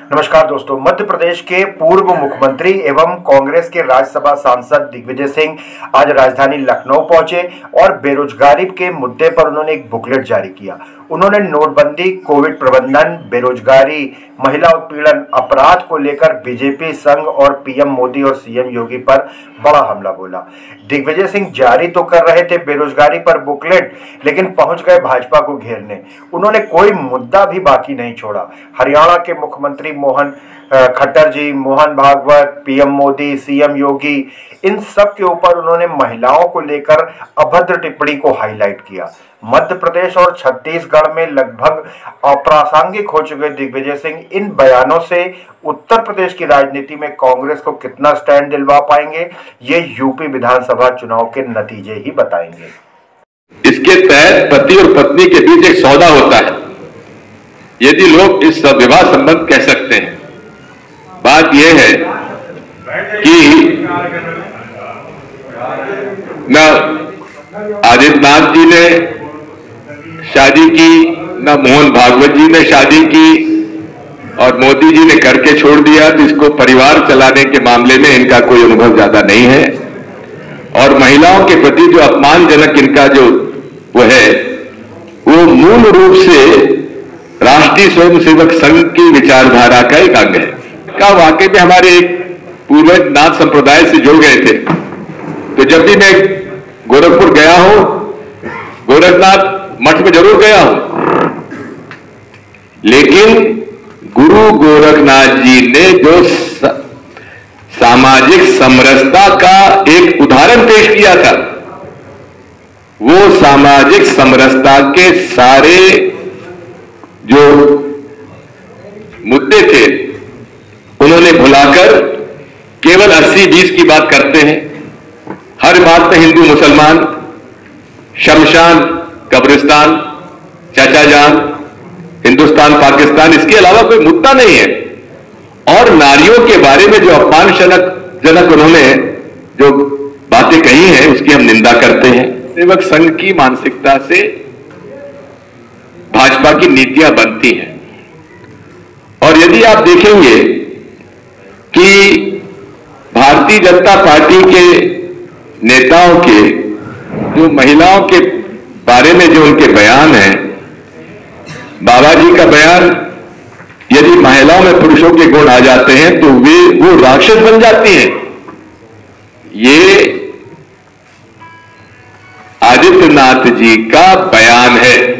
नमस्कार दोस्तों। मध्य प्रदेश के पूर्व मुख्यमंत्री एवं कांग्रेस के राज्यसभा सांसद दिग्विजय सिंह आज राजधानी लखनऊ पहुंचे और बेरोजगारी के मुद्दे पर उन्होंने एक बुकलेट जारी किया। उन्होंने नोटबंदी, कोविड प्रबंधन, बेरोजगारी, महिला उत्पीड़न, अपराध को लेकर बीजेपी, संघ और पीएम मोदी और सीएम योगी पर बड़ा हमला बोला। दिग्विजय सिंह जारी तो कर रहे थे बेरोजगारी पर बुकलेट, लेकिन पहुंच गए भाजपा को घेरने। उन्होंने कोई मुद्दा भी बाकी नहीं छोड़ा। हरियाणा के मुख्यमंत्री मोहन खट्टर जी, मोहन भागवत, पीएम मोदी, सीएम योगी, इन सब के ऊपर उन्होंने महिलाओं को लेकर अभद्र टिप्पणी को हाईलाइट किया। मध्य प्रदेश और छत्तीसगढ़ में लगभग अप्रासंगिक हो चुके दिग्विजय सिंह इन बयानों से उत्तर प्रदेश की राजनीति में कांग्रेस को कितना स्टैंड दिलवा पाएंगे, ये यूपी विधानसभा चुनाव के नतीजे ही बताएंगे। इसके तहत पति और पत्नी के बीच एक सौदा होता है, यदि लोग इस विवाह संबंध कह सकते हैं। बात यह है कि न आदित्यनाथ जी ने शादी की, न मोहन भागवत जी ने शादी की, और मोदी जी ने करके छोड़ दिया, तो इसको परिवार चलाने के मामले में इनका कोई अनुभव ज्यादा नहीं है। और महिलाओं के प्रति जो अपमानजनक इनका जो वो है, वो मूल रूप से राष्ट्रीय स्वयंसेवक संघ की विचारधारा का एक अंग है। का वाकई में हमारे एक पूर्वज नाथ संप्रदाय से जुड़ गए थे। तो जब भी मैं गोरखपुर गया हूं, गोरखनाथ मठ में जरूर गया हूं, लेकिन गुरु गोरखनाथ जी ने जो सामाजिक समरसता का एक उदाहरण पेश किया था, वो सामाजिक समरसता के सारे जो मुद्दे थे उन्होंने भुलाकर केवल 80-20 की बात करते हैं। हर बात में हिंदू मुसलमान, शमशान कब्रिस्तान, चाचा जान, हिंदुस्तान पाकिस्तान, इसके अलावा कोई मुद्दा नहीं है। और नारियों के बारे में जो अपमानजनक उन्होंने जो बातें कही हैं, उसकी हम निंदा करते हैं। सेवक संघ की मानसिकता से भाजपा की नीतियां बनती हैं। और यदि आप देखेंगे कि भारतीय जनता पार्टी के नेताओं के जो महिलाओं के बारे में जो उनके बयान हैं, बाबा जी का बयान, यदि महिलाओं में पुरुषों के गुण आ जाते हैं तो वो राक्षस बन जाती हैं। ये आदित्यनाथ जी का बयान है।